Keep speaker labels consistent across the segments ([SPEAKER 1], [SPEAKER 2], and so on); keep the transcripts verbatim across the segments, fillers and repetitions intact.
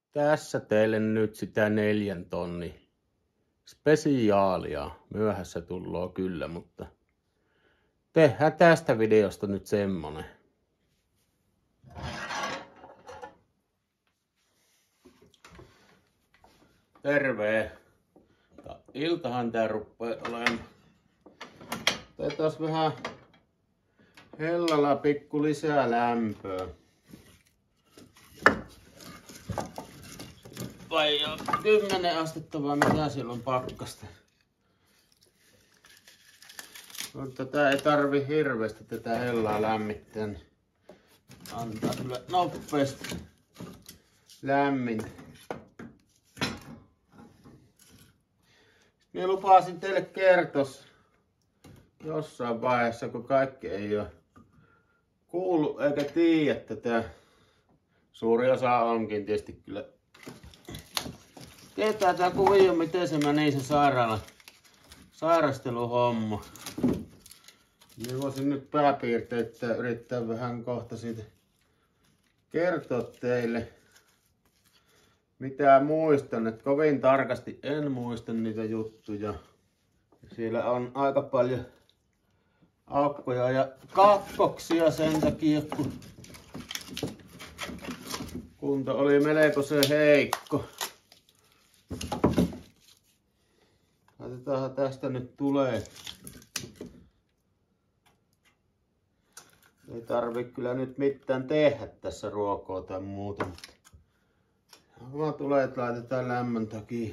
[SPEAKER 1] Tässä teille nyt sitä neljän tonni spesiaalia. Myöhässä tulloo kyllä, mutta tehdään tästä videosta nyt semmonen. Terve! Iltahan tää ruppee olemaan. Otetaan vähän hellalla pikku lisää lämpöä. Vai jo kymmenen astetta vai mitä siellä on pakkasta. Mutta tätä ei tarvi hirveästi tätä hellaa lämmittää. Antaa kyllä nopeasti lämmintä. Minä lupasin teille kertos jossain vaiheessa, kun kaikki ei ole kuullut eikä tiedä tätä. Suuri osa onkin tietysti kyllä. Tietää tää kuvio, miten se meni se sairaala, sairasteluhomma. Minä voisin nyt pääpiirteitä yrittää vähän kohta siitä kertoa teille. Mitä muistan, että kovin tarkasti en muista niitä juttuja. Siellä on aika paljon aukkoja ja katkoksia sen takia, kun kunto oli melkoisen heikko. Laitetaan tästä nyt tulee. Ei tarvi kyllä nyt mitään tehdä tässä ruokaa tai muuta. Vaan tulee, että laitetaan lämmön takia.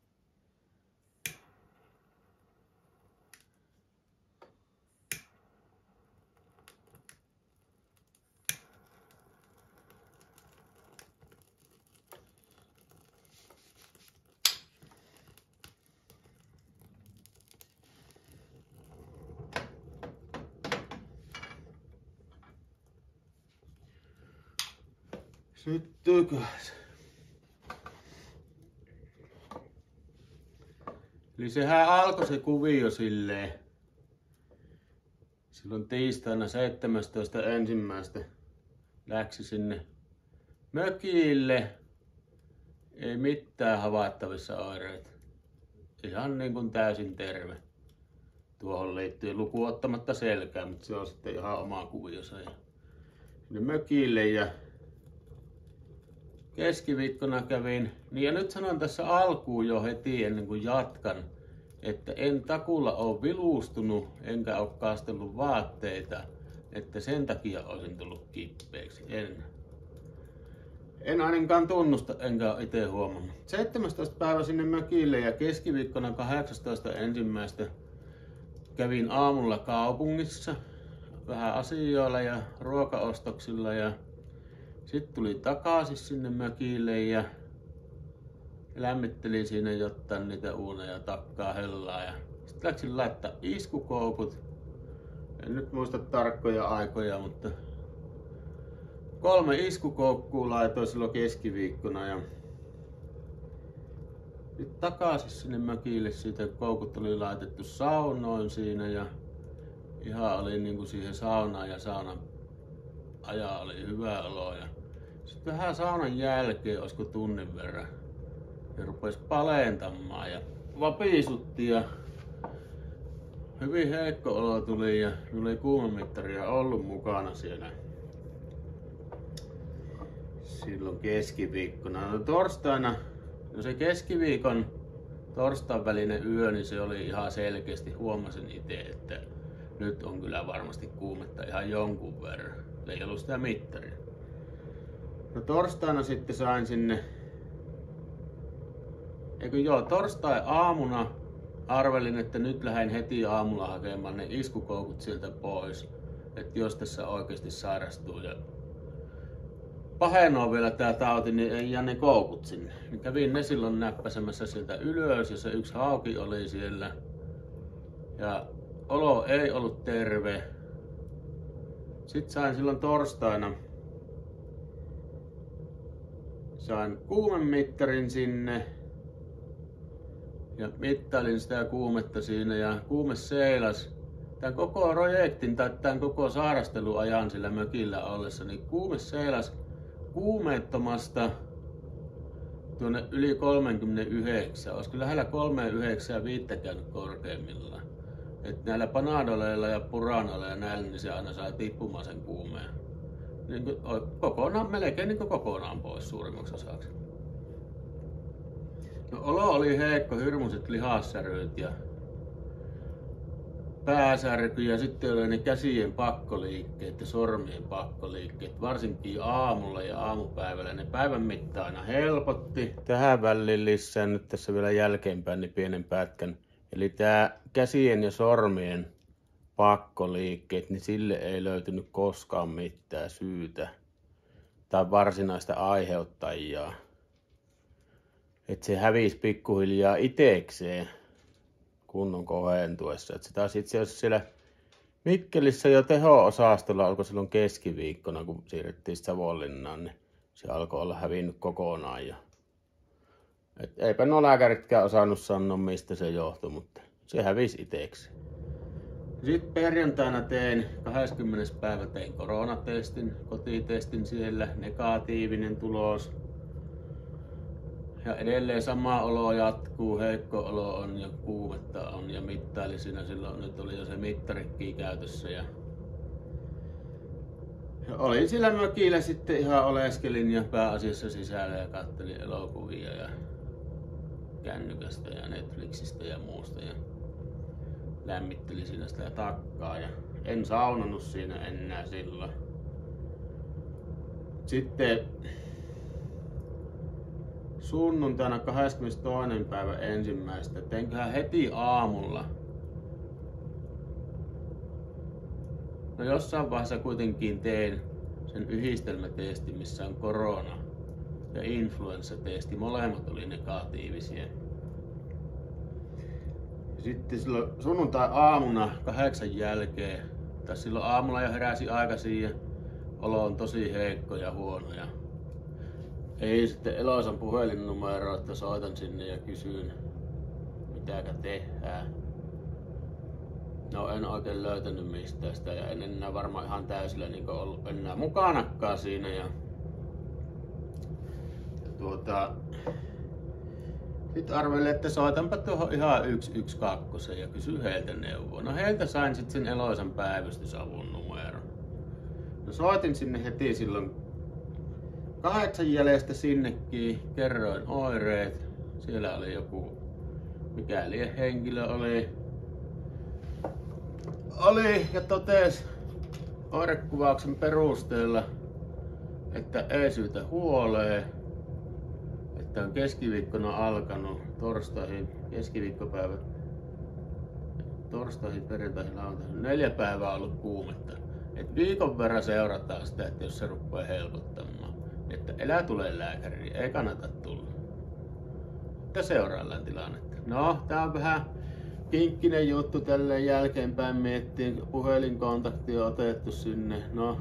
[SPEAKER 1] Syttyykös? Eli sehän alkoi se kuvio silleen. Silloin tiistaina seitsemästoista ensimmäistä läksi sinne mökille. Ei mitään havaittavissa oireita. Ihan niin kuin täysin terve. Tuohon liittyy lukuun ottamatta selkää, mutta se on sitten ihan oma kuviosa. Ja sinne mökille ja keskiviikkona kävin, niin ja nyt sanon tässä alkuun jo heti ennen kuin jatkan, että en takulla ole vilustunut, enkä ole kastellut vaatteita, että sen takia olisin tullut kippeeksi. En, en ainakaan tunnusta, enkä ole itse huomannut. seitsemästoista päivä sinne mökille ja keskiviikkona kahdeksastoista ensimmäistä kävin aamulla kaupungissa vähän asioilla ja ruokaostoksilla ja sitten tuli takaisin sinne mökille ja lämmittelin siinä jotain niitä uuneja takkaa hellaa. Ja sitten läksin laittaa iskukoukut. En nyt muista tarkkoja aikoja, mutta kolme iskukoukkua laitoin silloin keskiviikkona. Ja sitten takaisin sinne mökille, siitä koukut oli laitettu saunoin siinä ja ihan oli niinku siihen saunaan ja saunan ajaa oli hyvä olo. Ja sitten vähän saunan jälkeen, olisiko tunnin verran, ja rupesi palentamaan ja vapisutti ja hyvin heikko olo tuli ja oli kuumemittaria ollut mukana siellä silloin keskiviikkona. No torstaina, no se keskiviikon torstain välinen yö, niin se oli ihan selkeästi, huomasin itse, että nyt on kyllä varmasti kuumetta ihan jonkun verran. Ei ollut sitä mittaria. No torstaina sitten sain sinne, eikö joo, torstai aamuna arvelin, että nyt lähden heti aamulla hakemaan ne iskukoukut sieltä pois. Että jos tässä oikeasti sairastuu ja pahenoo vielä tää tauti, niin ei jää ne koukut sinne. Niin kävin ne silloin näppäsemässä sieltä ylös ja se yksi hauki oli siellä. Ja olo ei ollut terve. Sitten sain silloin torstaina sain kuumemittarin sinne ja mittailin sitä kuumetta siinä ja kuume seilas. Tämän koko projektin tai tämän koko sairasteluajan sillä mökillä ollessa, niin kuume seilas kuumeettomasta tuonne yli kolmekymmentäyhdeksän, olisiko lähellä kolmekymmentäyhdeksän käynyt korkeimmillaan. Et näillä panadoleilla ja puranoilla ja näillä, niin se aina sai tippumaan sen kuumeen. Niin kokonaan, melkein niin kokonaan pois suurimmaksi osaksi. No, olo oli heikko, hirmuiset lihassäryt ja pääsärky ja sitten oli ne käsien pakkoliikkeet ja sormien pakkoliikkeet, varsinkin aamulla ja aamupäivällä. Ne päivän mittaan aina helpotti. Tähän väliin lisään nyt tässä vielä jälkeenpäin niin pienen pätkän. Eli tää käsien ja sormien pakkoliikkeet, niin sille ei löytynyt koskaan mitään syytä tai varsinaista aiheuttajaa. Että se hävisi pikkuhiljaa itekseen kunnon kohentuessa. Että se taas itse asiassa siellä Mikkelissä jo teho-osastolla alkoi silloin keskiviikkona, kun siirrettiin Savonlinnaan, niin se alkoi olla hävinnyt kokonaan. Ja et eipä nuo lääkäritkään osannut sanoa, mistä se johtui, mutta se hävisi itekseen. Sitten perjantaina tein, kahdeskymmenes päivä tein koronatestin, kotitestin siellä, negatiivinen tulos. Ja edelleen sama olo jatkuu, heikko olo on ja kuumetta on ja mittaili siinä silloin, nyt oli jo se mittarikin käytössä. Ja, ja olin sillä mökillä sitten ihan oleskelin ja pääasiassa sisällä ja kattelin elokuvia ja kännykästä ja Netflixistä ja muusta. Ja lämmittelin siinä sitä takkaa ja en saunannut siinä enää silloin. Sitten sunnuntaina kahdeskymmenestoinen päivä ensimmäistä teinköhän heti aamulla. No jossain vaiheessa kuitenkin tein sen yhdistelmätestin, missä on korona ja influenssatesti. Molemmat oli negatiivisia. Sitten silloin sunnuntai-aamuna kahdeksan jälkeen, tai silloin aamulla jo heräsi aikaisin ja olo on tosi heikko ja huono. Ja ei sitten Eloisan puhelinnumero, että soitan sinne ja kysyn, mitäkä tehdään. No en oikein löytänyt mistään sitä ja en enää varmaan ihan täysillä niin ollut enää mukanakaan siinä. Ja, ja tuota, sitten arvelin, että soitanpa tuohon ihan yksi yksi kaksi ja kysyn heiltä neuvoa. No heiltä sain sitten sen Eloisan päivystysavun numeron. No soitin sinne heti silloin kahdeksan jäljestä sinnekin, kerroin oireet. Siellä oli joku, mikäli henkilö oli, oli ja totesi oirekuvauksen perusteella, että ei syytä huoleen, että on keskiviikkona alkanut torstaihin, keskiviikkopäivä, torstaihin, perjantaihin, lauantaihin, neljä päivää ollut kuumetta. Et viikon verran seurataan sitä, että jos se rupeaa helpottamaan, että elää tulee lääkäriin, ei kannata tulla. Että seuraillaan tilannetta. No, tää on vähän kinkkinen juttu tälleen jälkeenpäin miettiin, puhelinkontakti on otettu sinne. No,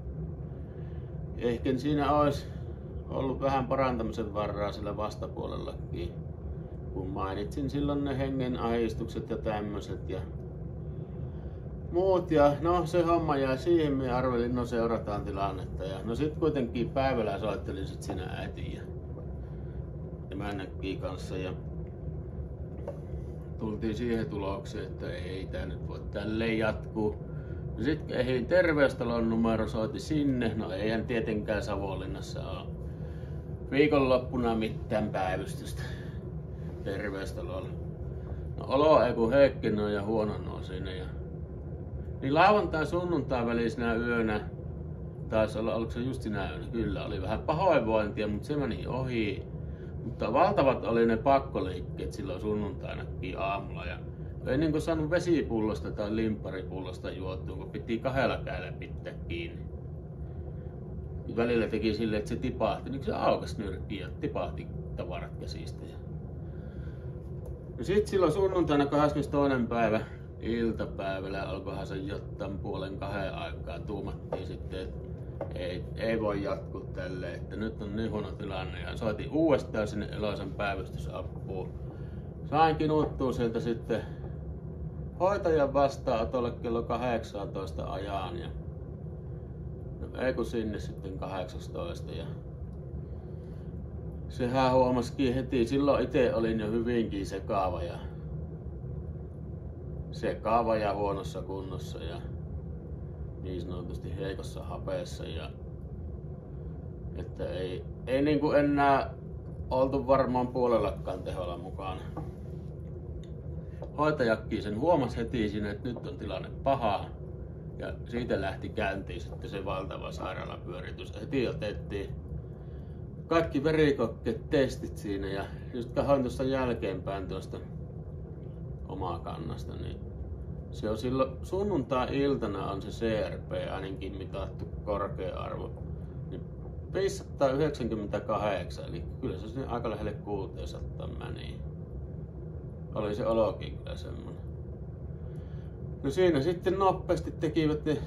[SPEAKER 1] ehkä siinä olisi ollut vähän parantamisen varaa sillä vastapuolellakin, kun mainitsin silloin ne hengen ahdistukset ja tämmöiset ja muut. Ja no, se homma jäi siihen, minä arvelin, no seurataan tilannetta. Ja no sit kuitenkin päivällä soittelin sit siinä äitiin ja emännänkin kanssa ja tultiin siihen tulokseen, että ei tää nyt voi tälleen jatkuu. No sit ehdin terveystalon numero, soitin sinne, no eihän tietenkään Savonlinnassa ole viikonloppuna mitään päivystystä terveystalolla. No olo ei kun heikkenoi ja huononoi siinä. Ja niin lauantai sunnuntai välisenä yönä, taisi olla, oliko se just sinä yönä, kyllä oli vähän pahoinvointia, mutta se meni ohi. Mutta valtavat oli ne pakkoliikkeet silloin sunnuntainakin aamulla ja ei niin kuin saanut vesipullosta tai limpparipullosta juotua, kun piti kahdella kädellä pitää kiinni. Välillä teki silleen, että se tipahti, niin se aukas nyrkkiin ja tipahti tavarat käsistä. Ja sit silloin sunnuntaina kahdeskymmenestoinen päivä iltapäivällä, olikohan se jotain puolen kahden aikaa, tuumattiin sitten, että ei, ei voi jatkuu tälleen, että nyt on niin huono tilanne. Ja soitin uudestaan sinne Eloisan päivystysapuun. Sain kinuttua sieltä sitten hoitajan vastaanotolle kello kahdeksantoista ajan. Ja no ei kun sinne sitten kahdeksantoista. Ja sehän huomasikin heti, silloin itse olin jo hyvinkin sekaava ja sekaava ja huonossa kunnossa ja niin sanotusti heikossa hapeessa ja että ei, ei niinku enää oltu varmaan puolellakaan teholla mukana. Hoitajakin sen huomasi heti siinä, että nyt on tilanne paha ja siitä lähti käyntiin sitten se valtava sairaalapyöritys. Heti otettiin kaikki verikokkeet, testit siinä ja just katsoin tuosta jälkeenpäin tuosta omaa kannasta, niin se on silloin sunnuntai-iltana on se C R P ainakin mitattu korkea arvo. Niin viisisataayhdeksänkymmentäkahdeksan, eli kyllä se sinne aika lähelle kuusisataa meni. Oli se olokin kyllä semmonen. No siinä sitten nopeasti tekivät ne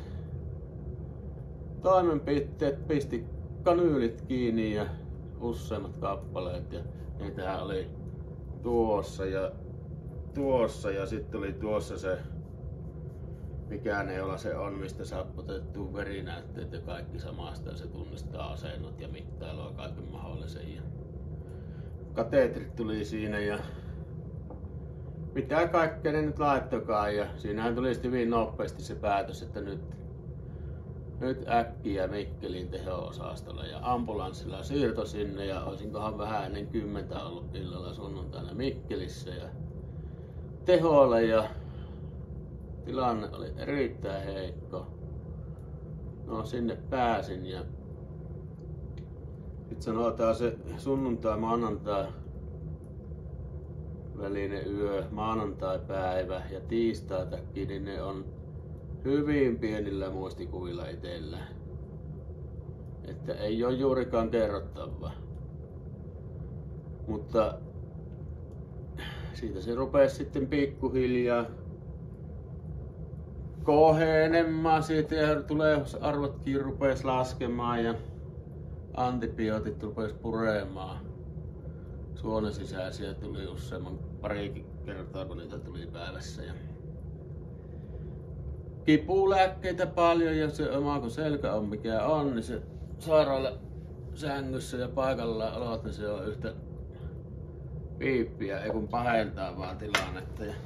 [SPEAKER 1] toimenpiteet, pisti kanyylit kiinni ja useammat kappaleet ja niitähän oli tuossa ja tuossa ja sitten oli tuossa se mikä neula se on, mistä saa otettua verinäytteet ja kaikki samasta ja se tunnistaa asennot ja mittailua kaiken mahdollisen. Ja kateetrit tuli siinä ja mitä kaikkea ne nyt laittokaan ja siinähän tuli sitten hyvin nopeasti se päätös, että nyt, nyt äkkiä Mikkeliin teho-osastolla ja ambulanssilla siirto sinne ja olisinkohan vähän ennen kymmentä ollut illalla sunnuntaina Mikkelissä ja teholle ja tilanne oli erittäin heikko. No sinne pääsin ja nyt sanotaan se sunnuntai maanantai välinen yö, maanantai-päivä ja tiistaitakin, niin ne on hyvin pienillä muistikuvilla itsellä. Että ei ole juurikaan kerrottavaa. Mutta siitä se rupesi sitten pikkuhiljaa kohenemaan siitä ja tulehdusarvotkin rupesi laskemaan ja antibiootit rupesi puremaan. Suonen sisäisiä tuli useamman parikin kertaa, kun niitä tuli päivässä. Ja kipulääkkeitä paljon ja se oma kun selkä on mikä on, niin se sairaala sängyssä ja paikallaan olot, niin se on yhtä piippiä, ei kun pahentaa vaan tilannetta. Ja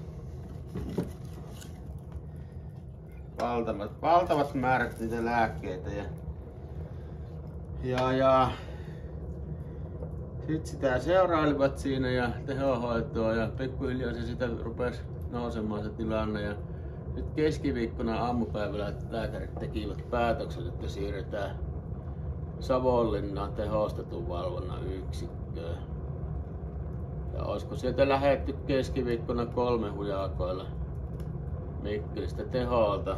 [SPEAKER 1] valtavat, valtavat määrät niitä lääkkeitä ja, ja, ja sitten sitä seurailivat siinä ja tehohoitoa ja pikkuhiljaa se sitä rupesi nousemaan se tilanne ja nyt keskiviikkona aamupäivällä lääkärit tekivät päätöksen, että siirretään Savonlinnaan tehostetun valvonnan yksikköön. Ja olisiko sieltä lähdetty keskiviikkona kolme hujakoilla Mikkelistä teholta.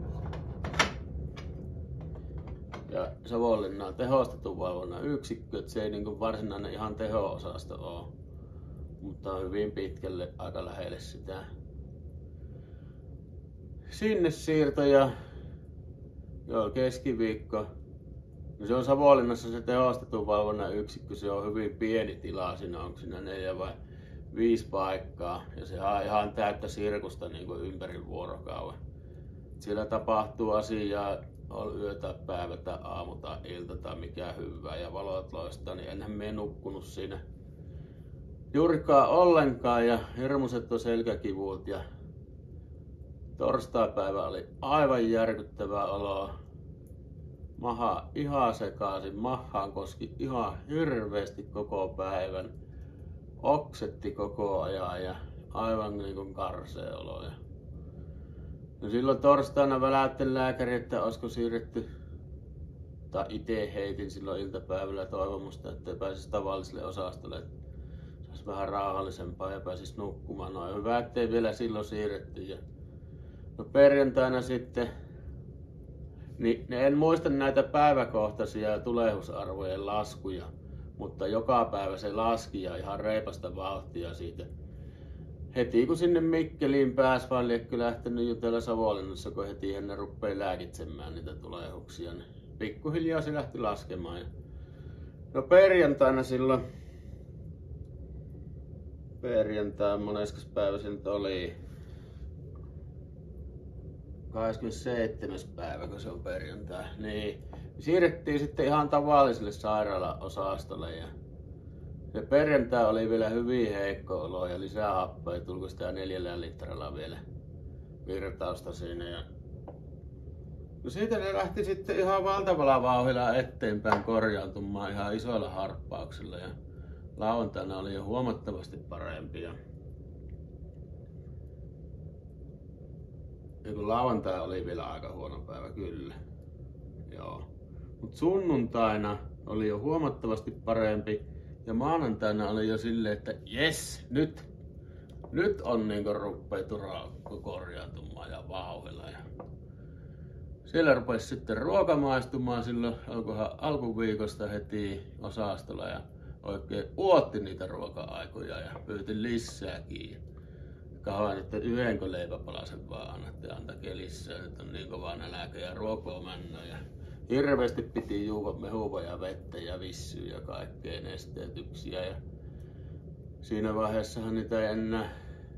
[SPEAKER 1] Ja Savonlinnaan tehostetun valvonnan yksikkö, että se ei niin varsinainen ihan teho-osasto ole, mutta on hyvin pitkälle aika lähelle sitä. Sinne siirto ja joo, keskiviikko. No se on Savonlinnassa se tehostetun valvonnan yksikkö, se on hyvin pieni tila, siinä onko siinä neljä vai viisi paikkaa ja se on ihan täyttä sirkusta niin kuin ympäri vuorokauden. Siellä tapahtuu asiaa, on yö tai päivä tai aamu tai ilta tai mikä hyvää ja valot loistaa, niin enhän me nukkunut siinä juurikaan ollenkaan ja hirmuiset on selkäkivut ja torstaipäivä oli aivan järkyttävää oloa. Maha ihan sekaisin, mahaan koski ihan hirveästi koko päivän. Oksetti koko ajan ja aivan niin kuin karsea olo. No silloin torstaina väläyttelin lääkäri, että olisiko siirretty, tai itse heitin silloin iltapäivällä toivomusta, että pääsisi tavalliselle osastolle, että saisi vähän rauhallisempaa ja pääsisi nukkumaan. No hyvä, ettei vielä silloin siirretty. Ja no perjantaina sitten, niin en muista näitä päiväkohtaisia tulehdusarvojen laskuja, mutta joka päivä se laski ja ihan reipasta vauhtia siitä. Heti kun sinne Mikkeliin pääsi, vaan liekö lähtenyt jutella Savonlinnassa, kun heti ennen rupeaa lääkitsemään niitä tulehduksia, niin pikkuhiljaa se lähti laskemaan. No perjantaina silloin, perjantai moneskas päivä se nyt oli, kahdeskymmenesseitsemäs päivä, kun se on perjantai, niin siirrettiin sitten ihan tavalliselle sairaalaosastolle ja Ja perjantai oli vielä hyvin heikko olo ja lisää happea, tulko sitä neljällä litralla vielä virtausta siinä. Ja no siitä ne lähti sitten ihan valtavalla vauhdilla eteenpäin korjaantumaan ihan isoilla harppauksilla ja lauantaina oli jo huomattavasti parempia. Ja kun lauantai oli vielä aika huono päivä, kyllä. Joo. Mut sunnuntaina oli jo huomattavasti parempi ja maanantaina oli jo silleen, että jes, nyt, nyt on niinku ruppee turakko korjaantumaan ja vauhdilla. Ja siellä rupesi sitten ruoka maistumaan silloin, onkohan alkuviikosta heti osastolla ja oikein uotti niitä ruoka-aikoja ja pyyti lisääkin. Kahoin, että yhdenkö leipäpalasen vaan annatte, antakaa lisää, nyt on niin kova nälkä ja ruokoa mennä. Ja hirveästi piti juoda mehua ja vettä ja vissyä ja kaikkea nesteytyksiä. Ja siinä vaiheessahan niitä ei enää,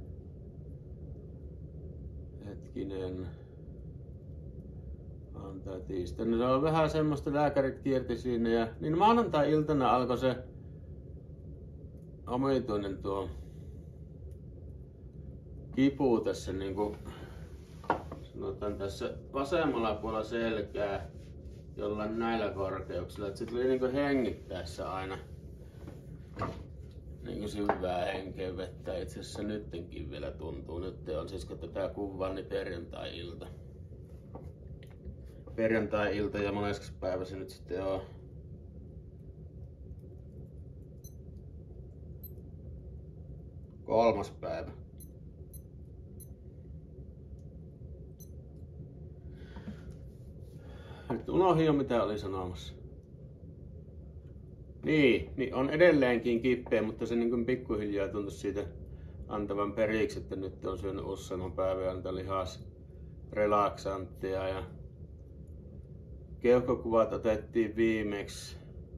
[SPEAKER 1] hetkinen, antaa tiistaina. Se on vähän semmoista, lääkärit kierti siinä ja niin maanantai-iltana alkoi se omituinen tuo kipu tässä niinku sanotaan tässä vasemmalla puolella selkää jollain näillä korkeuksilla, että se tuli niinku hengittäessä aina niinku syvää henkeä vettä. Itse asiassa nyttenkin vielä tuntuu. Nyt on siis kun tätä kuvaa niin perjantai-ilta. Perjantai-ilta ja moneksi päivä se nyt sitten on. Kolmas päivä. Nyt unohdin jo mitä oli sanomassa. Niin, niin on edelleenkin kipeä, mutta se niin kuin pikkuhiljaa tuntui siitä antavan periksi, että nyt on syönyt useamman päivän ja antaa lihas relaksanttia. Ja keuhkokuvat otettiin viimeksi.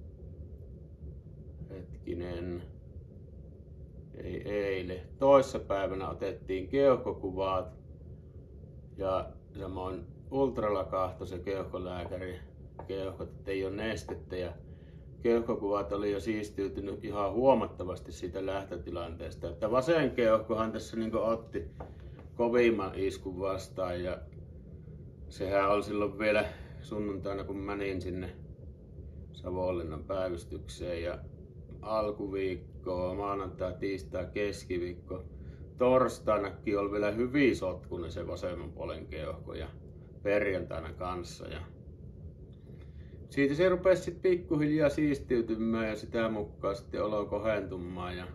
[SPEAKER 1] Hetkinen. Ei eilen. Toissapäivänä otettiin keuhkokuvat ja samoin ultralla kahtoi se keuhkolääkäri keuhkot, ettei ole nestettä ja keuhkokuvat oli jo siistiytynyt ihan huomattavasti siitä lähtötilanteesta. Että vasen keuhkohan tässä niin otti kovimman iskun vastaan ja sehän oli silloin vielä sunnuntaina kun menin sinne Savonlinnan päivystykseen ja alkuviikkoa, maanantai, tiistai, keskiviikko. Torstainakin oli vielä hyvin sotkunen se vasemman puolen keuhko ja perjantaina kanssa. Ja siitä se rupesi sitten pikkuhiljaa siistiytymään ja sitä mukaan sitten olo kohentumaan. Ja,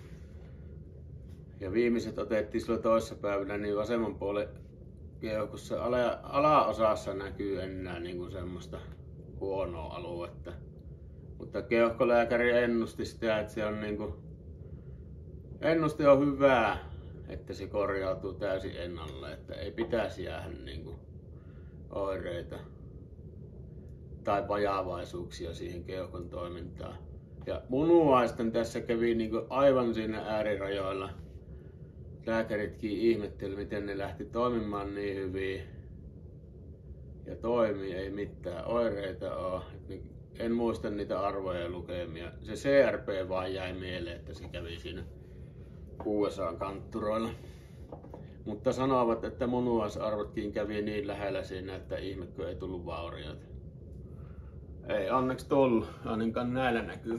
[SPEAKER 1] ja viimeiset otettiin silloin toissapäivänä, niin vasemman puolen keuhkossa ala, alaosassa näkyy enää niin kuin semmoista huonoa aluetta. Mutta keuhkolääkäri ennusti sitä, että se on niin kuin, ennuste on hyvää, että se korjautuu täysin ennalle, että ei pitäisi jäädä niin kuin oireita tai vajavaisuuksia siihen keuhkon toimintaan. Ja munuaisten tässä kävi niin kuin aivan siinä äärirajoilla. Lääkäritkin ihmetteli, miten ne lähti toimimaan niin hyvin. Ja toimii, ei mitään oireita ole. En muista niitä arvoja ja lukemia. Se C R P vaan jäi mieleen, että se kävi siinä U S A-kantturoilla. Mutta sanovat, että munuaisarvotkin kävi niin lähellä siinä, että ihmekö ei tullut vaurioita. Ei onneksi tullut, ainakaan näillä näkyy.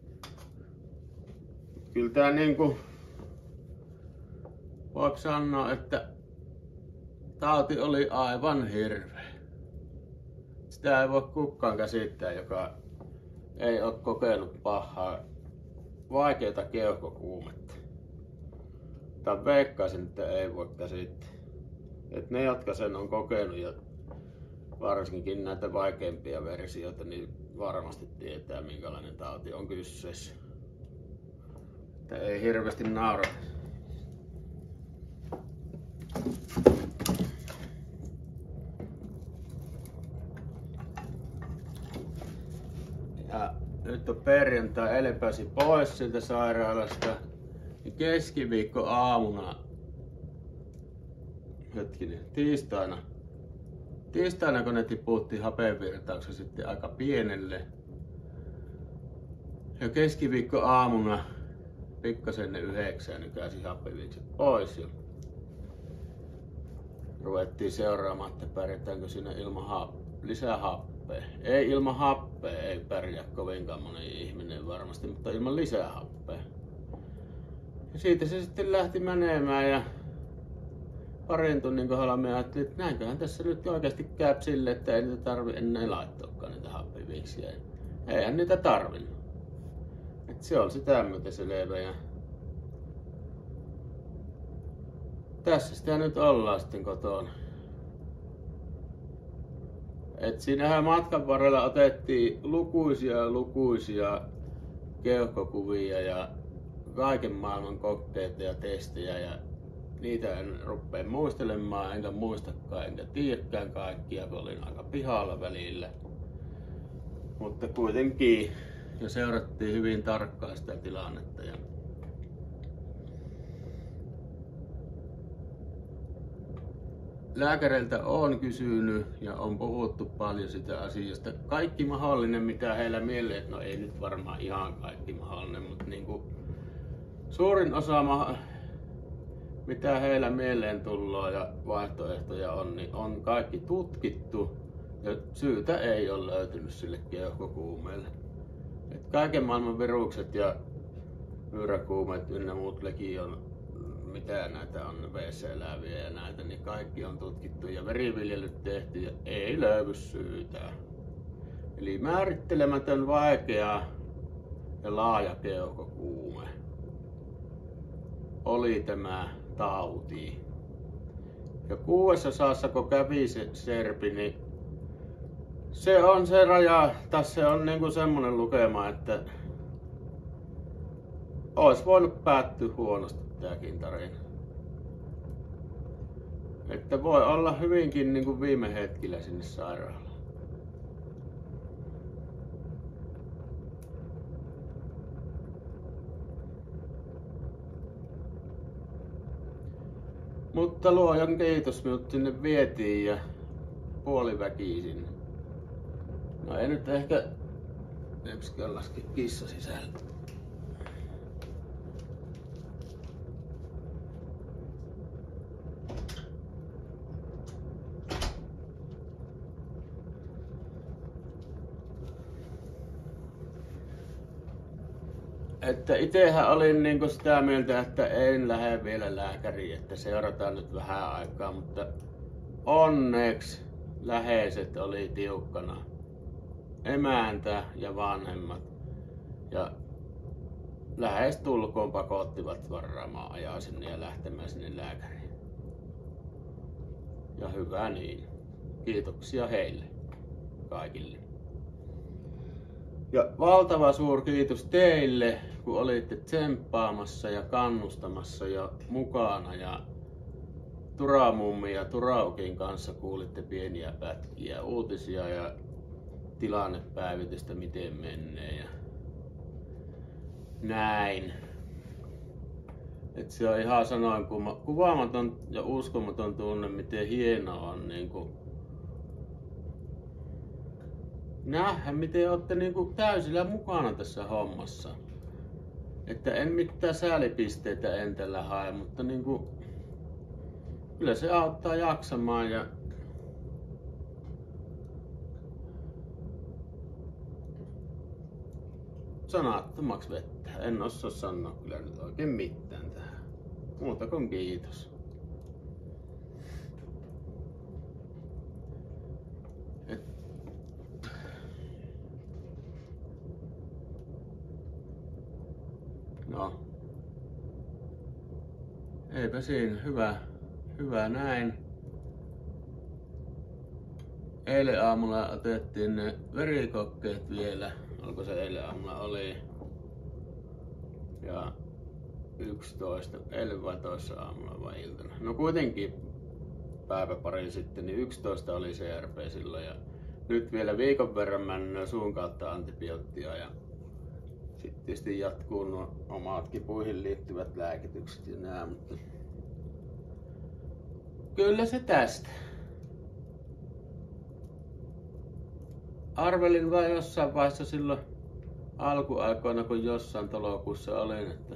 [SPEAKER 1] Kyllä tää niinku voiko sanoa, että tauti oli aivan hirveä. Sitä ei voi kukaan käsittää, joka ei ole kokenut pahaa, vaikeata keuhkokuumetta. Tai veikkaisin, että ei voi käsittää. Et ne, jotka sen on kokenut ja varsinkin näitä vaikeimpia versioita, niin varmasti tietää, minkälainen tauti on kyseessä. Että ei hirveästi naurata. Ja nyt on perjantai, eilen pääsi pois siltä sairaalasta. Ja keskiviikko aamuna, hetkinen, tiistaina, tiistaina kun ne tiputtiin hapenvirtauksen sitten aika pienelle. Ja keskiviikko aamuna pikkasen ennen yhdeksää nykäisin happiviikset pois ja ruvettiin seuraamaan, että pärjätäänkö siinä ilman happea. Lisää happea. Ei ilman happea ei pärjää kovinkaan moni ihminen varmasti, mutta ilman lisää happea. Ja siitä se sitten lähti menemään ja parin tunnin kohdalla me ajattelin, että näinköhän tässä nyt oikeasti käy sille, että ei niitä tarvi enää laittaakaan niitä happiviiksiä. Eihän niitä tarvinnut. Et se on sitä myöten selvä ja tässä sitä nyt ollaan sitten kotona. Et siinähän matkan varrella otettiin lukuisia lukuisia keuhkokuvia ja kaiken maailman kokeita ja testejä ja niitä en rupea muistelemaan, enkä muistakaan, enkä tiedäkään kaikkia, kun olin aika pihalla välillä. Mutta kuitenkin ja seurattiin hyvin tarkkaan sitä tilannetta. Ja lääkäreiltä on kysynyt ja on puhuttu paljon sitä asiasta. Kaikki mahdollinen, mitä heillä mieleen, no ei nyt varmaan ihan kaikki mahdollinen, mutta niin kuin suurin osa, mitä heillä mieleen tullaan ja vaihtoehtoja on, niin on kaikki tutkittu ja syytä ei ole löytynyt sille keuhkokuumeelle. Et kaiken maailman virukset ja myyräkuumeet ynnä muut legion, mitä näitä on, V C-eläviä ja näitä, niin kaikki on tutkittu ja veriviljelyt tehty ja ei löydy syytä. Eli määrittelemätön, vaikea ja laaja keuhkokuume oli tämä tauti. Ja kuudesosassa kun kävi se serpi, niin se on se raja, tässä on niinku semmonen lukema, että olisi voinut päättyä huonosti tämäkin tarina. Että voi olla hyvinkin niinku viime hetkillä sinne sairaalaan. Mutta luojan kiitos, minut sinne vietiin ja puoliväkisin. No ei nyt ehkä Epskään laske kissa sisällä. Että itehän olin niinku sitä mieltä, että en lähde vielä lääkäriin, että seurataan nyt vähän aikaa, mutta onneksi läheiset oli tiukkana. Emäntä ja vanhemmat. Ja lähes tulkoon pakottivat varaamaan ajaa sinne ja lähtemään sinne lääkäriin. Ja hyvä niin. Kiitoksia heille kaikille. Ja valtava suuri kiitos teille, kun olitte tsemppaamassa ja kannustamassa ja mukana ja Turamummi ja Turaukin kanssa kuulitte pieniä pätkiä, uutisia ja tilannepäivitystä, miten menee ja näin. Et se on ihan sanoin kuvaamaton ja uskomaton tunne, miten hienoa on niinku nähdä, miten olette niinku täysillä mukana tässä hommassa. Että en mitään säälipisteitä en tällä hae, mutta niinku kyllä se auttaa jaksamaan ja sanattomaksi vettä. En osaa sanoa kyllä nyt oikein mitään tähän. Muuta kuin kiitos. Et... No. Eipä siinä. Hyvä. Hyvä näin. Eilen aamulla otettiin ne verikokkeet vielä. Olko se eilen aamulla oli? Ja yksitoista, eilen vai toissa aamulla vai iltana. No kuitenkin päivä pari sitten, niin yksitoista oli C R P silloin. Ja nyt vielä viikon verran mennään suun kautta antibioottia. Ja sitten tietysti jatkuu nuo omat kipuihin liittyvät lääkitykset ja nää, mutta kyllä se tästä. Arvelin vaan jossain vaiheessa silloin alkuaikoina kun jossain tolokussa olin, että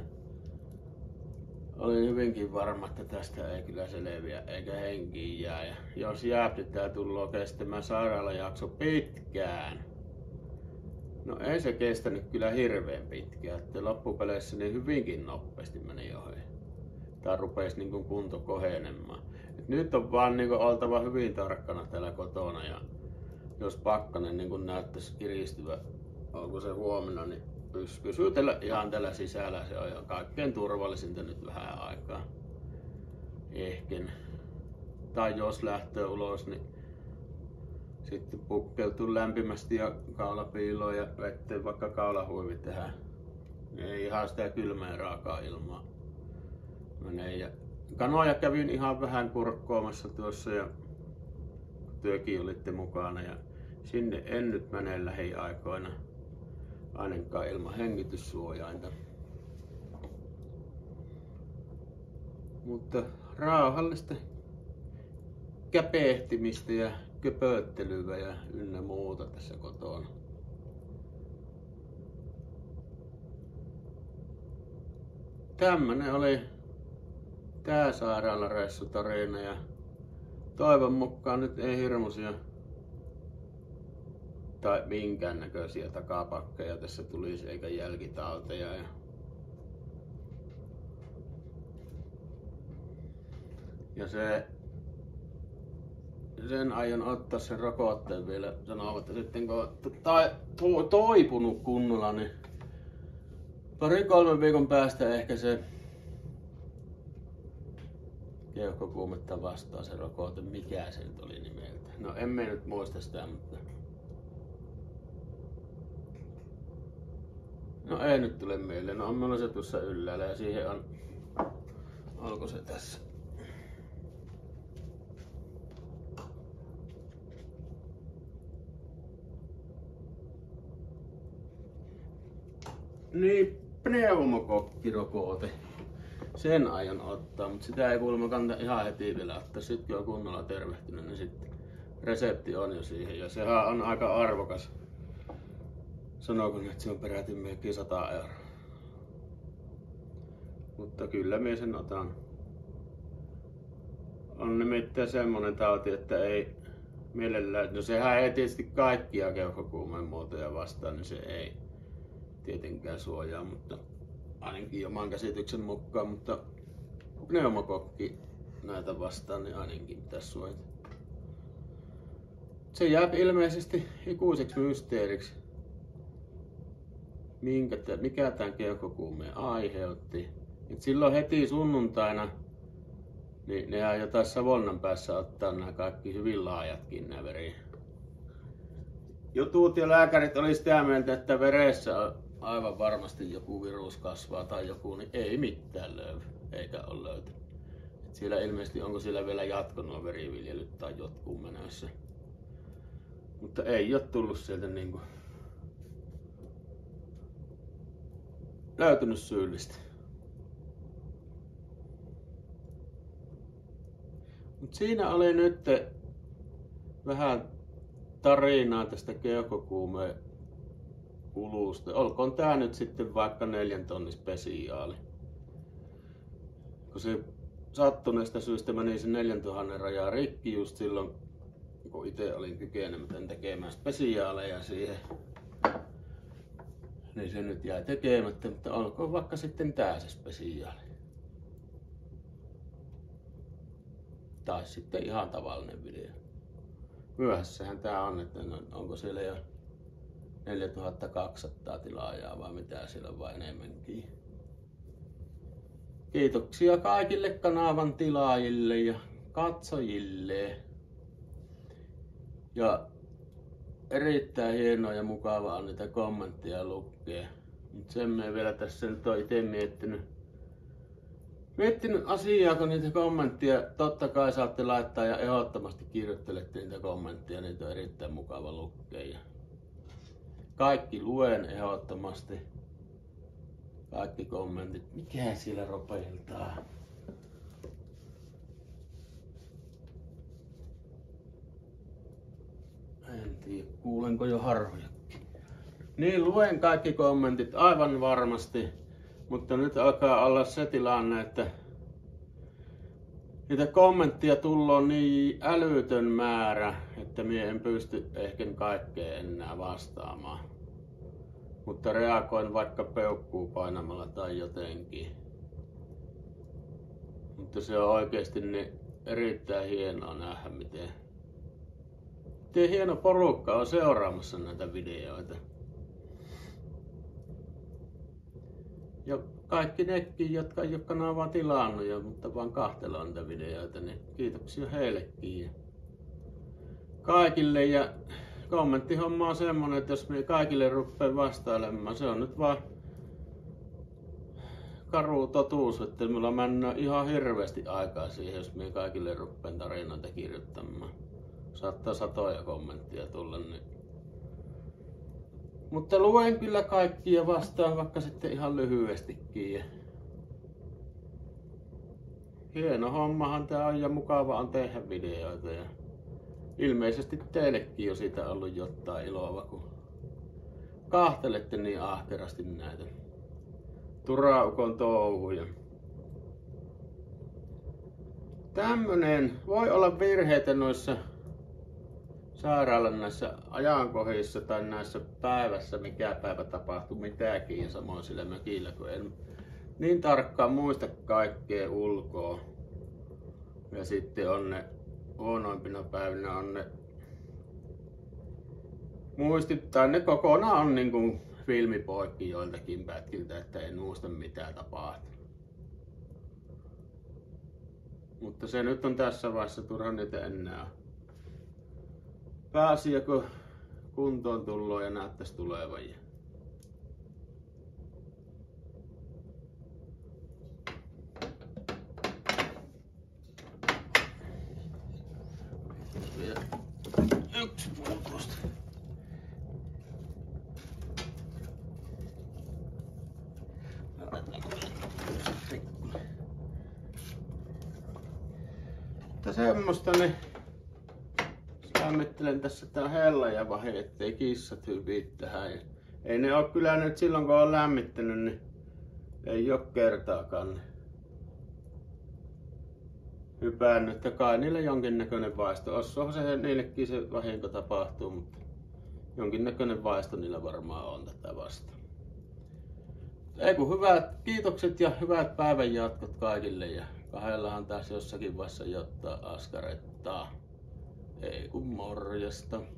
[SPEAKER 1] olin hyvinkin varma, että tästä ei kyllä selviä eikä henkiin jää. Ja jos jää, niin tää tulloo kestämään sairaalajakso pitkään. No ei se kestänyt kyllä hirveän pitkään, että loppupeleissä niin hyvinkin nopeasti meni ohi. Tää rupesi niin kuin kunto kohenemaan. Et nyt on vaan niin kuin oltava hyvin tarkkana täällä kotona ja jos pakkanen niin kuin näyttäisi kiristyvä, onko se huomenna, niin pysyy tällä, ihan tällä sisällä. Se on jo kaikkein turvallisinta nyt vähän aikaa. Ehken. Tai jos lähtee ulos, niin sitten pukkeutuu lämpimästi ja kaulapiiloon ja vetteen vaikka kaulahuivi tehdään. Ei ihan sitä kylmää ja raakaa ilmaa menee. Ja kanoja kävin ihan vähän kurkkoamassa tuossa ja työkin olitte mukana ja sinne en nyt mene lähiaikoina ainakaan ilman hengityssuojainta. Mutta rauhallista käpehtimistä ja köpöttelyä ja ynnä muuta tässä kotona. Tämmönen oli tää sairaalareissutarina ja toivon mukaan nyt ei hirmuisia tai minkään näköisiä takapakkeja tässä tulisi eikä jälkitauteja. Ja ja se sen aion ottaa sen rokotteen vielä sanovat, että sitten kun on toipunut kunnolla, niin pari kolmen viikon päästä ehkä se keuhkokuumetta vastaa se rokote, mikä se nyt oli nimeltä. No en mä nyt muista sitä, mutta no ei nyt tule mieleen. No on minulla se tuossa ylhäällä ja siihen on, onko se tässä? Niin, pneumokokkirokote. Sen aion ottaa, mutta sitä ei kuulemma kannata ihan heti vielä ottaa. Sitten kun on kunnolla tervehtynyt, niin sitten resepti on jo siihen. Ja sehän on aika arvokas. Sanooko että se on peräti melkein sata euroa. Mutta kyllä minä sen otan. On nimittäin semmonen tauti, että ei mielellään, no sehän ei tietysti kaikkia keuhkokuumeen muotoja vastaan, niin se ei tietenkään suojaa, mutta ainakin oman käsityksen mukaan, mutta pneumokokki näitä vastaan, niin ainakin pitäisi suojata. Se jää ilmeisesti ikuiseksi mysteeriksi, minkä, mikä tämän keuhkokuumeen aiheutti. Et silloin heti sunnuntaina niin ne ajoi jotain Savonnan päässä ottaa nämä kaikki hyvin laajatkin nämä veri jutut ja lääkärit oli sitä mieltä, että veressä on aivan varmasti joku virus kasvaa tai joku, niin ei mitään löydy, eikä ole löytynyt. Et siellä ilmeisesti onko siellä vielä jatkunut veriviljelyt tai jotkut menossa. Mutta ei ole tullut sieltä niinku löytynyt syyllistä. Mut siinä oli nyt vähän tarinaa tästä keuhkokuumeen kulusta. Olkoon tää nyt sitten vaikka neljän tonnin spesiaali. Kun se sattuneesta syystä meni se neljän tuhannen rajaa rikki just silloin, kun itse olin kykenemätön tekemään spesiaaleja siihen. Niin se nyt jäi tekemättä, mutta olkoon vaikka sitten tää se spesiaali. Tai sitten ihan tavallinen video. Myöhässähän tää on, että onko siellä jo neljätuhattakaksisataa tilaajaa vai mitä siellä on vai enemmänkin. Kiitoksia kaikille kanavan tilaajille ja katsojille. Ja erittäin hienoa ja mukavaa on niitä kommentteja lukea. Mut sen mä vielä tässä nyt oon ite miettinyt. Miettinyt asiaa, kun niitä kommentteja totta kai saatte laittaa ja ehdottomasti kirjoittelette niitä kommentteja, niitä on erittäin mukava lukea. Kaikki luen ehdottomasti. Kaikki kommentit. Mikä siellä ropeiltaa? En tiedä, kuulenko jo harvojakin. Niin, luen kaikki kommentit aivan varmasti, mutta nyt alkaa olla se tilanne, että niitä kommentteja tullut niin älytön määrä, että minä en pysty ehkä kaikkeen enää vastaamaan. Mutta reagoin vaikka peukkuu painamalla tai jotenkin. Mutta se on oikeesti niin erittäin hienoa nähdä, miten, miten hieno porukka on seuraamassa näitä videoita. Ja kaikki nekin, jotka ei ole kanavaa tilannut, ja, mutta vaan kahtella niitä videoita, niin kiitoksia heillekin. Ja kaikille, ja kommenttihomma on semmonen, että jos me kaikille rupean vastailemaan, se on nyt vaan karu totuus, että mulla mennään ihan hirveästi aikaa siihen, jos me kaikille rupean tarinoita kirjoittamaan. Saattaa satoja kommenttia tulla, niin mutta luen kyllä kaikki ja vastaan vaikka sitten ihan lyhyestikin. Ja hieno hommahan tää on ja mukava on tehdä videoita. Ja ilmeisesti teillekin on siitä ollut jotain iloa, kun kaahtelette niin ahkerasti näitä Turaukon touhuja. Tämmönen voi olla virheitä noissa sairaalan näissä ajankohdissa tai näissä päivässä, mikä päivä tapahtuu mitäkin, ja samoin sillä mökillä, kun en niin tarkkaan muista kaikkea ulkoa. Ja sitten on ne huonoimpina päivinä on ne muistit, tai ne kokonaan on niin kuin filmipoikki joiltakin pätkiltä, että en muista mitä tapahtuu. Mutta se nyt on tässä vaiheessa turha niitä enää. Pääsiä kun kuntoon tullut ja näyttäisi tulevan. Vielä yksi muutosta. Mutta semmoista niin lämmittelen tässä tää hella ja vahe, ettei kissat hypii tähän. Ja ei ne oo kyllä nyt silloin kun on lämmittänyt, niin ei oo kertaakaan hypännyt. Että kai niillä jonkinnäköinen vaisto. Ossohan se niillekin se vahinko tapahtuu, mutta jonkinnäköinen vaisto niillä varmaan on tätä vastaan. Ei kun hyvät kiitokset ja hyvät päivän jatkot kaikille. Ja kahdellahan tässä jossakin vaiheessa jotain askarettaa. Ei kun morjesta.